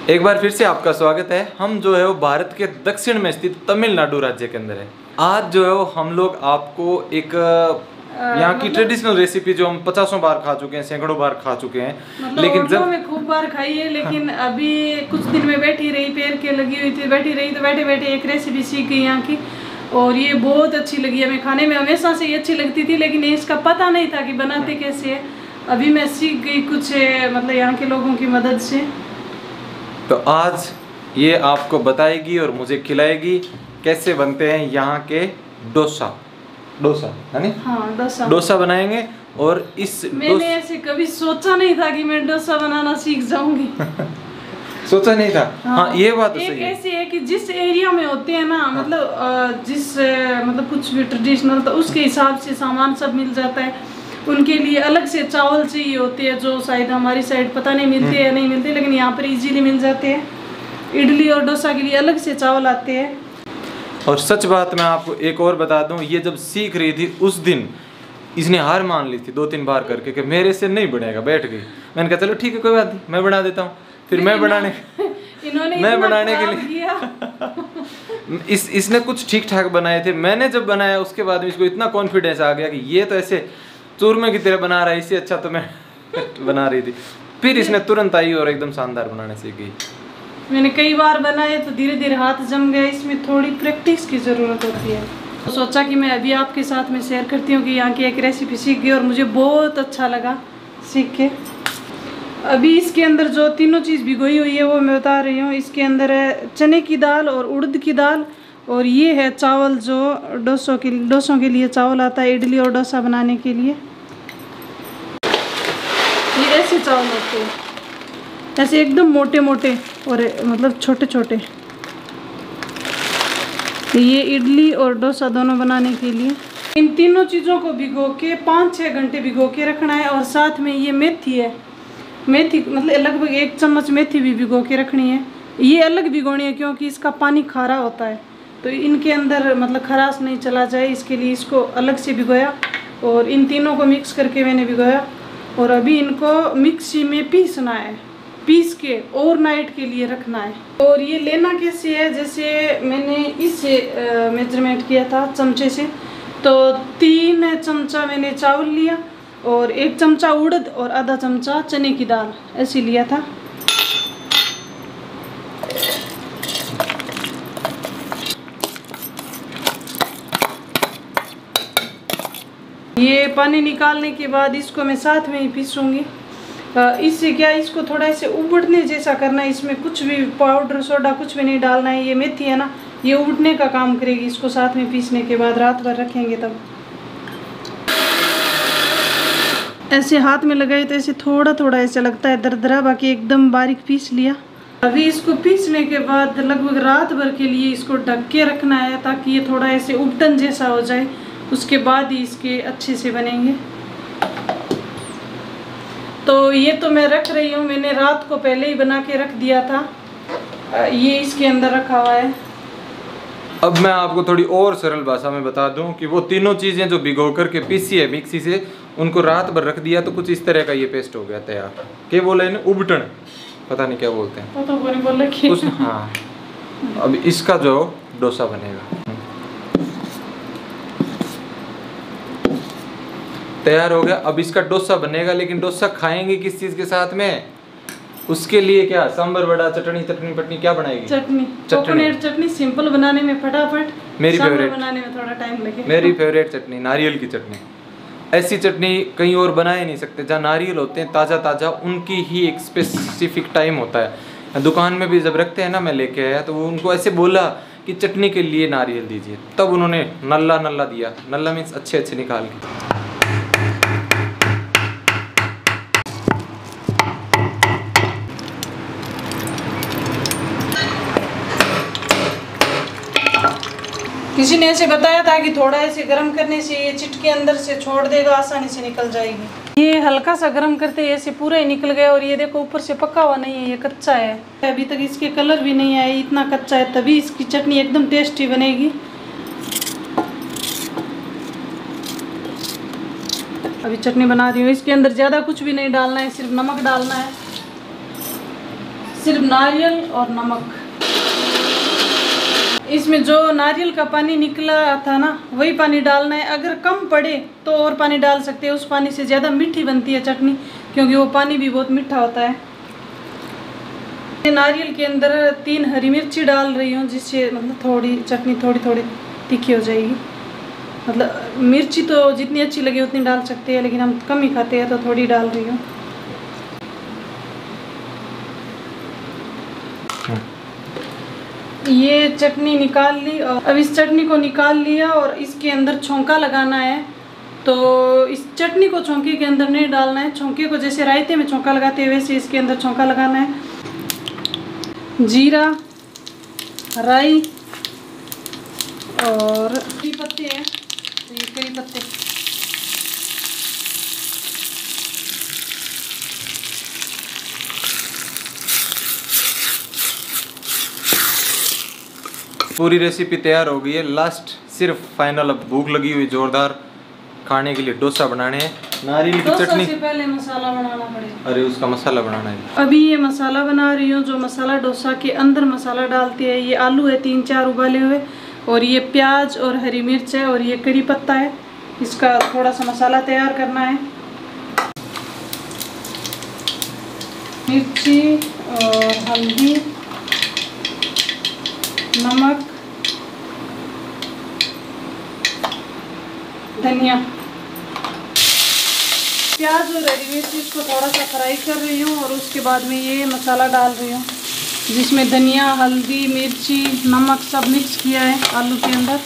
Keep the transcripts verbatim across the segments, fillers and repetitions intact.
एक बार फिर से आपका स्वागत है। हम जो है वो भारत के दक्षिण में स्थित तमिलनाडु राज्य के अंदर है। आज जो है वो हम लोग आपको एक यहाँ की ट्रेडिशनल रेसिपी जो हम पचासों बार खा चुके हैं, सैकड़ों बार खा चुके हैं, मतलब लेकिन जब में खूब बार खाई है, लेकिन हाँ। अभी कुछ दिन में बैठी रही, पैर के लगी हुई थी, बैठी रही तो बैठे बैठे एक रेसिपी सीख गई यहाँ की और ये बहुत अच्छी लगी हमें। खाने में हमेशा से ये अच्छी लगती थी, लेकिन इसका पता नहीं था कि बनाते कैसे है। अभी मैं सीख गई कुछ मतलब यहाँ के लोगों की मदद से। तो आज ये आपको बताएगी और मुझे खिलाएगी कैसे बनते हैं यहाँ के डोसा। डोसा है नहीं? हाँ, डोसा डोसा बनाएंगे। और इस मैंने ऐसे कभी सोचा नहीं था कि मैं डोसा बनाना सीख जाऊंगी। सोचा नहीं था। हाँ, हाँ ये बात तो सही है। ऐसी है कि जिस एरिया में होते हैं ना, हाँ। मतलब जिस मतलब कुछ भी ट्रेडिशनल तो उसके हिसाब से सामान सब मिल जाता है। उनके लिए अलग से चावल चाहिए होते हैं जो शायद हमारी साइड पता नहीं मिलते या नहीं मिलते, लेकिन यहाँ पर इजीली मिल जाते हैं। इडली और डोसा के लिए अलग से चावल आते हैं। और सच बात मैं आपको एक और बता दूं, ये जब सीख रही थी उस दिन इसने हार मान ली थी दो तीन बार करके कि मेरे से नहीं बनेगा। बैठ गई। मैंने कहा चलो ठीक है कोई बात नहीं, मैं बना देता हूँ। फिर मैं बनाने इन्होंने मैं बनाने के लिए इस इसने कुछ ठीक ठाक बनाए थे। मैंने जब बनाया उसके बाद इसको इतना कॉन्फिडेंस आ गया कि ये तो ऐसे चूरमे की तरह बना रहा है, इससे अच्छा तो मैं बना रही थी। फिर इसने तुरंत आई और एकदम शानदार बनाने सीख गई। मैंने कई बार बनाए तो धीरे धीरे हाथ जम गया। इसमें थोड़ी प्रैक्टिस की ज़रूरत होती है। तो सोचा कि मैं अभी आपके साथ में शेयर करती हूँ कि यहाँ की एक रेसिपी सीख गई और मुझे बहुत अच्छा लगा सीख के। अभी इसके अंदर जो तीनों चीज़ भिगोई हुई है वो मैं बता रही हूँ। इसके अंदर है चने की दाल और उड़द की दाल, और ये है चावल जो डोसों के डोसों के लिए चावल आता है इडली और डोसा बनाने के लिए। ये ऐसे चावल होते हैं, ऐसे एकदम मोटे मोटे और मतलब छोटे छोटे। ये इडली और डोसा दोनों बनाने के लिए इन तीनों चीज़ों को भिगो के पाँच छः घंटे भिगो के रखना है। और साथ में ये मेथी है, मेथी मतलब लगभग एक चम्मच मेथी भी भिगो के रखनी है। ये अलग भिगोनी है क्योंकि इसका पानी खारा होता है, तो इनके अंदर मतलब खराश नहीं चला जाए, इसके लिए इसको अलग से भिगोया। और इन तीनों को मिक्स करके मैंने भिगोया और अभी इनको मिक्सी में पीसना है। पीस के ओवरनाइट के लिए रखना है। और ये लेना कैसे है, जैसे मैंने इससे मेजरमेंट किया था चमचे से, तो तीन चमचा मैंने चावल लिया और एक चमचा उड़द और आधा चमचा चने की दाल ऐसे लिया था। ये पानी निकालने के बाद इसको मैं साथ में ही पीसूंगी। इससे क्या, इसको थोड़ा ऐसे उबड़ने जैसा करना है। इसमें कुछ भी पाउडर सोडा कुछ भी नहीं डालना है। ये मेथी है ना, ये उबड़ने का काम करेगी। इसको साथ में पीसने के बाद रात भर रखेंगे तब ऐसे हाथ में लगाए तो ऐसे थोड़ा थोड़ा ऐसा लगता है दरदरा, बाकी एकदम बारीक पीस लिया। अभी इसको पीसने के बाद लगभग रात भर के लिए इसको ढक के रखना है ताकि ये थोड़ा ऐसे उबटन जैसा हो जाए। उसके बाद ही इसके अच्छे से बनेंगे। तो ये तो मैं रख रही हूँ, मैंने रात को पहले ही बना के रख दिया था। ये इसके अंदर रखा हुआ है। अब मैं आपको थोड़ी और सरल भाषा में बता दूं कि वो तीनों चीज़ें जो भिगो करके पीसी है मिक्सी से, उनको रात भर रख दिया तो कुछ इस तरह का ये पेस्ट हो गया तैयार। क्या बोला है ना, उबटन, पता नहीं क्या बोलते हैं तो नहीं बोला कि उस, हाँ। अब इसका जो डोसा बनेगा तैयार हो गया। अब इसका डोसा बनेगा, लेकिन डोसा खाएंगे किस चीज़ के साथ में? उसके लिए क्या सांबर वड़ा चटनी चटनी पटनी क्या बनाएगी? चटनी चटनी चटनी सिंपल बनाने में फटाफट, मेरी फेवरेट बनाने में थोड़ा टाइम लगे। मेरी फेवरेट चटनी नारियल की चटनी। ऐसी चटनी कहीं और बना ही नहीं सकते। जहाँ नारियल होते हैं ताज़ा ताज़ा, उनकी ही एक स्पेसिफिक टाइम होता है। दुकान में भी जब रखते हैं ना, मैं लेके आया तो वो उनको ऐसे बोला कि चटनी के लिए नारियल दीजिए, तब उन्होंने नल्ला नल्ला दिया। नल्ला मीन्स अच्छे अच्छे निकाल के। किसी ने ऐसे बताया था कि थोड़ा ऐसे गर्म करने से ये चिटके अंदर से छोड़ देगा, आसानी से निकल जाएगी। ये हल्का सा गर्म करते ही ऐसे पूरा ही निकल गया। और ये देखो ऊपर से पका हुआ नहीं है, ये कच्चा है। अभी तक इसके कलर भी नहीं आए, इतना कच्चा है, तभी इसकी चटनी एकदम टेस्टी बनेगी। अभी चटनी बना रही हूँ। इसके अंदर ज़्यादा कुछ भी नहीं डालना है, सिर्फ नमक डालना है, सिर्फ नारियल और नमक। इसमें जो नारियल का पानी निकला था ना, वही पानी डालना है। अगर कम पड़े तो और पानी डाल सकते हैं, उस पानी से ज़्यादा मीठी बनती है चटनी, क्योंकि वो पानी भी बहुत मीठा होता है। नारियल के अंदर तीन हरी मिर्ची डाल रही हूँ, जिससे मतलब थोड़ी चटनी थोड़ी थोड़ी तीखी हो जाएगी। मतलब मिर्ची तो जितनी अच्छी लगे उतनी डाल सकते हैं, लेकिन हम कम ही खाते हैं तो थोड़ी डाल रही हूँ। ये चटनी निकाल ली और अब इस चटनी को निकाल लिया और इसके अंदर छौंका लगाना है। तो इस चटनी को छौंके के अंदर नहीं डालना है, छौंके को जैसे रायते में छौंका लगाते हैं वैसे इसके अंदर छौंका लगाना है। जीरा, राई और करी पत्ते हैं, तो ये करी पत्ते। पूरी रेसिपी तैयार हो गई है। लास्ट सिर्फ फाइनल, अब भूख लगी हुई जोरदार, खाने के लिए डोसा बनाने हैं। नारियल की चटनी से पहले मसाला बनाना पड़ेगा। अरे उसका मसाला बनाना है। अभी ये मसाला बना रही हूँ, जो मसाला डोसा के अंदर मसाला डालती है। ये आलू है तीन चार उबाले हुए, और ये प्याज और हरी मिर्च है, और ये करी पत्ता है। इसका थोड़ा सा मसाला तैयार करना है। मिर्ची और हल्दी, नमक, धनिया, प्याज और हरी मिर्च इसको थोड़ा सा फ्राई कर रही हूँ, और उसके बाद में ये मसाला डाल रही हूँ, जिसमें धनिया, हल्दी, मिर्ची, नमक सब मिक्स किया है आलू के अंदर।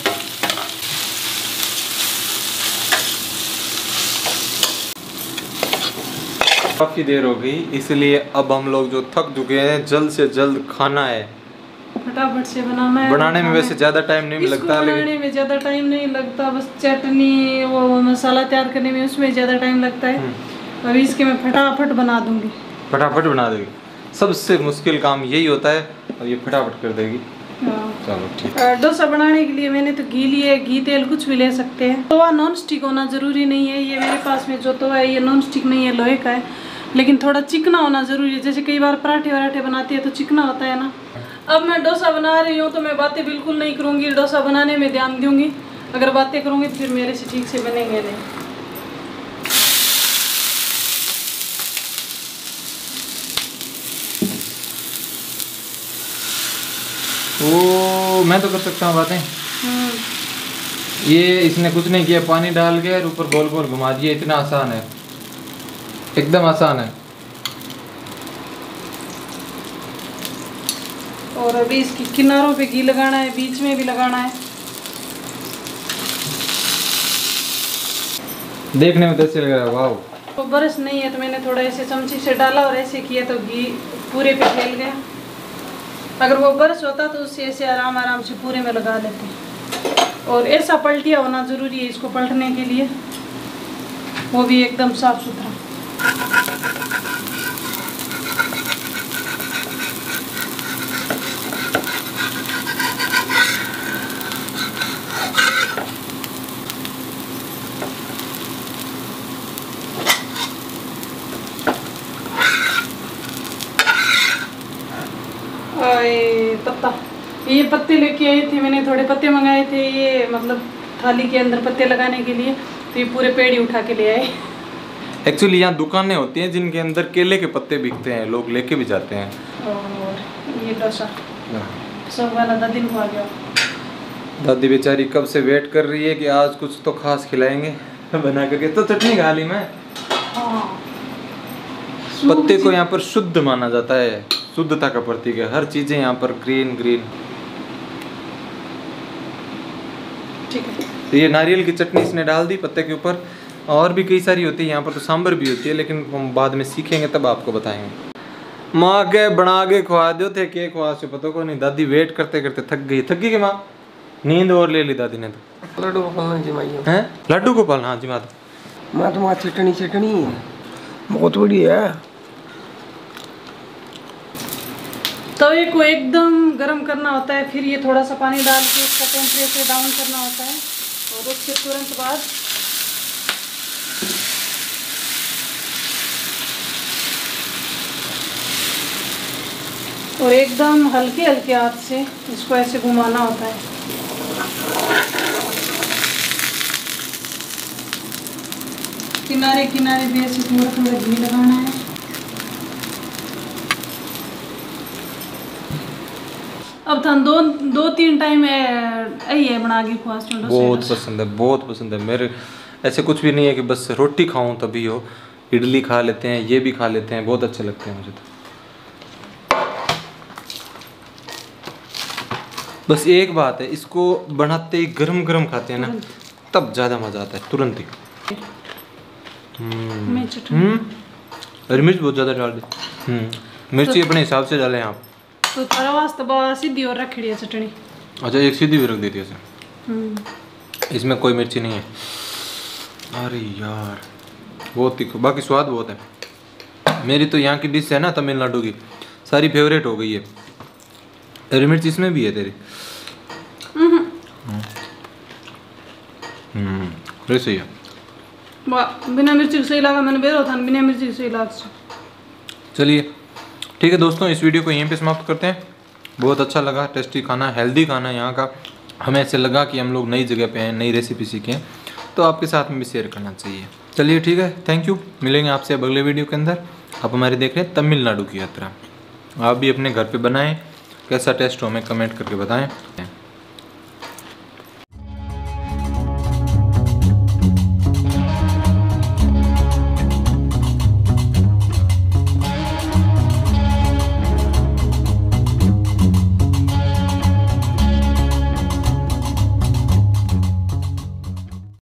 काफ़ी देर हो गई, इसलिए अब हम लोग जो थक चुके हैं, जल्द से जल्द खाना है, फटाफट से बनाना है। बनाने में वैसे ज़्यादा टाइम नहीं लगता, बनाने लेकिन में ज़्यादा टाइम नहीं लगता, बस चटनी वो मसाला तैयार करने में उसमें ज़्यादा टाइम लगता है। अभी इसके मैं फटाफट बना दूंगी। फटाफट बना देगी, सबसे मुश्किल काम यही होता है, और ये फटाफट कर देगी। चलो ठीक है। डोसा बनाने के लिए मैंने तो घी लिए, घी तेल कुछ भी ले सकते हैं। तवा नॉन स्टिक होना ज़रूरी नहीं है। ये मेरे पास में जो तवा है ये नॉन स्टिक नहीं है, लोहे का है, लेकिन थोड़ा चिकना होना ज़रूरी है। जैसे कई बार पराठे वराठे बनाती है तो चिकना होता है ना। अब मैं डोसा बना रही हूँ तो मैं बातें बिल्कुल नहीं करूँगी, डोसा बनाने में ध्यान दूँगी। अगर बातें करूँगी तो फिर मेरे से ठीक से बनेंगे नहीं। ओ मैं तो कर सकता हूँ बातें। ये इसने कुछ नहीं किया, पानी डाल के और ऊपर गोल गोल घुमा दिया, इतना आसान है, एकदम आसान है। और अभी इसकी किनारों पे घी लगाना है, बीच में भी लगाना है। देखने में तो ऐसे लग रहा है, वाह। तो बरस नहीं है तो मैंने थोड़ा ऐसे चमची से डाला और ऐसे किया तो घी पूरे पे फैल गया। अगर वो बरस होता तो उससे ऐसे आराम आराम से पूरे में लगा लेते। और ऐसा पलटिया होना ज़रूरी है इसको पलटने के लिए, वो भी एकदम साफ सुथरा। पत्ता, ये पत्ते लेके आई थी मैंने, थोड़े पत्ते मंगाए थे ये मतलब थाली के अंदर पत्ते लगाने के लिए, तो ये पूरे पेड़ ही उठा के ले आए। एक्चुअली यहाँ दुकानें होती हैं जिनके अंदर केले के पत्ते बिकते हैं, लोग लेके भी जाते हैं। और ये डोसा सब वाला दादी को आ गया। दादी बेचारी कब से वेट कर रही है कि आज कुछ तो खास खिलाएंगे बना करके। तो चटनी खा ली मैं। हाँ। पत्ते को यहाँ पर शुद्ध माना जाता है, शुद्धता का प्रतीक है, हर चीजें यहाँ पर ग्रीन ग्रीन। ठीक है। तो ये नारियल की चटनी इसने डाल दी पत्ते के ऊपर, और भी कई सारी होती है यहाँ पर, तो सांभर भी होती है, लेकिन हम बाद में सीखेंगे तब आपको बताएंगे। माँ के बना के खुआ दो थे, के खुआ से पता को नहीं। दादी वेट करते करते थक गई, थक गई कि माँ नींद और ले ली दादी ने तो। लड्डू गोपाल जिमाइए हैं लड्डू गोपाल, हाँ जी माता। माँ तो माँ चटनी चटनी है बहुत बढ़िया है। तवे को एकदम गरम करना होता है, फिर ये थोड़ा सा पानी डाल के इसका टेम्परेचर डाउन करना होता है, और उसके तुरंत बाद और एकदम हल्के हल्के हाथ से इसको ऐसे घुमाना होता है। किनारे किनारे भी ऐसे थोड़ा थोड़ा घी लगाना है। अब था दो दो तीन टाइम यही है बना के ख्वास। बहुत पसंद है, बहुत पसंद है मेरे। ऐसे कुछ भी नहीं है कि बस रोटी खाऊं तभी हो, इडली खा लेते हैं, ये भी खा लेते हैं, बहुत अच्छे लगते हैं मुझे तो। बस एक बात है, इसको बनाते ही गरम गरम खाते हैं ना, तब ज़्यादा मज़ा आता है, तुरंत ही। हम्म हरी मिर्च बहुत ज़्यादा डाल दी। हम्म मिर्ची अपने हिसाब से डालें आप। तो थारा वास्ते बस सीधी और रख दी चटनी। अच्छा, एक सीधी भी रख देती है ऐसे, इसमें कोई मिर्ची नहीं है। अरे यार बहुत तीखा, बाकी स्वाद बहुत है। मेरी तो यहाँ की डिश है ना तमिलनाडु की, सारी फेवरेट हो गई है। हरी मिर्च इसमें भी है तेरी? हम्म सही है। बिना मिर्ची सही लगा, मैंने बेरो था बिना मिर्ची सही लगा। चलिए ठीक है दोस्तों, इस वीडियो को यहीं पे समाप्त करते हैं। बहुत अच्छा लगा, टेस्टी खाना, हेल्दी खाना यहाँ का। हमें ऐसे लगा कि हम लोग नई जगह पे हैं, नई रेसिपी सीखे हैं, तो आपके साथ में भी शेयर करना चाहिए। चलिए ठीक है, थैंक यू। मिलेंगे आपसे अब अगले वीडियो के अंदर। आप हमारे देख रहे हैं तमिलनाडु की यात्रा। आप भी अपने घर पे बनाएं, कैसा टेस्ट हो हमें कमेंट करके बताएं।